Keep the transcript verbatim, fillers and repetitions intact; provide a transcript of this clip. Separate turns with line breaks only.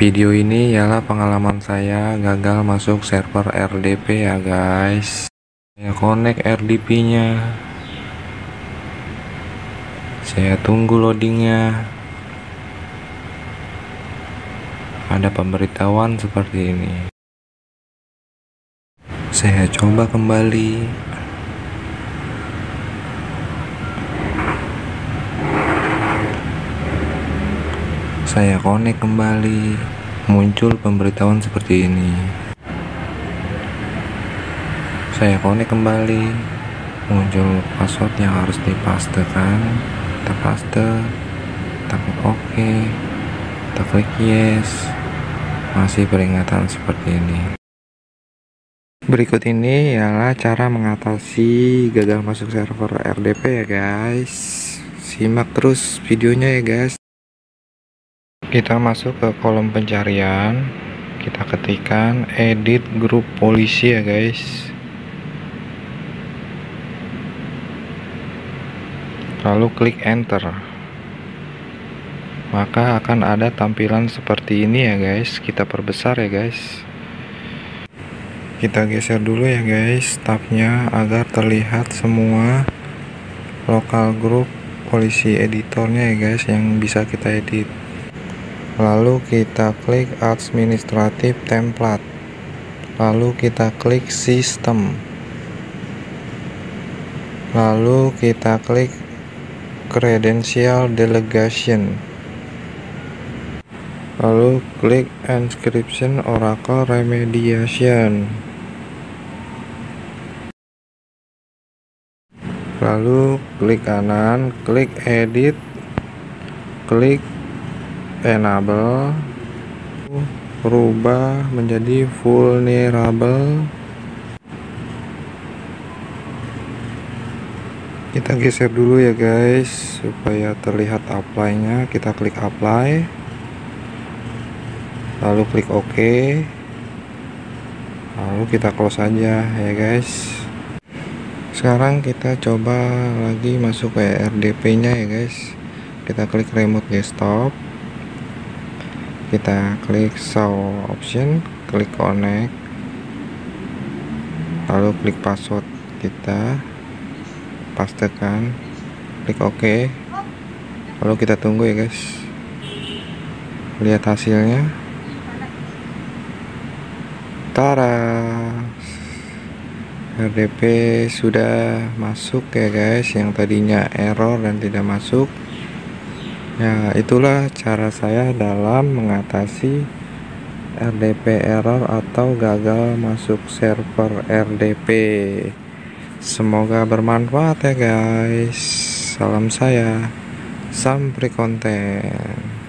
Video ini ialah pengalaman saya gagal masuk server R D P ya guys. Saya connect R D P nya, saya tunggu loadingnya. Ada pemberitahuan seperti ini. Saya coba kembali. Saya connect kembali, muncul pemberitahuan seperti ini. Saya connect kembali, muncul password yang harus dipastekan. Kita paste, kita klik OK, kita klik yes. Masih peringatan seperti ini. Berikut ini ialah cara mengatasi gagal masuk server R D P ya guys. Simak terus videonya ya guys. Kita masuk ke kolom pencarian, kita ketikkan edit grup polisi ya guys. Lalu klik enter. Maka akan ada tampilan seperti ini ya guys. Kita perbesar ya guys. Kita geser dulu ya guys tabnya agar terlihat semua lokal grup polisi editornya ya guys yang bisa kita edit. Lalu kita klik administratif template, lalu kita klik sistem, lalu kita klik credential delegation, lalu klik encryption oracle remediation, lalu klik kanan, klik edit, klik enable, berubah menjadi vulnerable. Kita geser dulu ya guys supaya terlihat apply-nya. Kita klik apply, lalu klik OK, lalu kita close aja ya guys. Sekarang kita coba lagi masuk ke R D P nya ya guys. Kita klik remote desktop, kita klik show option, klik connect, lalu klik password, kita pastekan, klik OK, lalu kita tunggu ya guys. Lihat hasilnya. Tara, R D P sudah masuk ya guys, yang tadinya error dan tidak masuk. Ya, itulah cara saya dalam mengatasi R D P error atau gagal masuk server R D P. Semoga bermanfaat ya guys. Salam saya, Sampri Konten.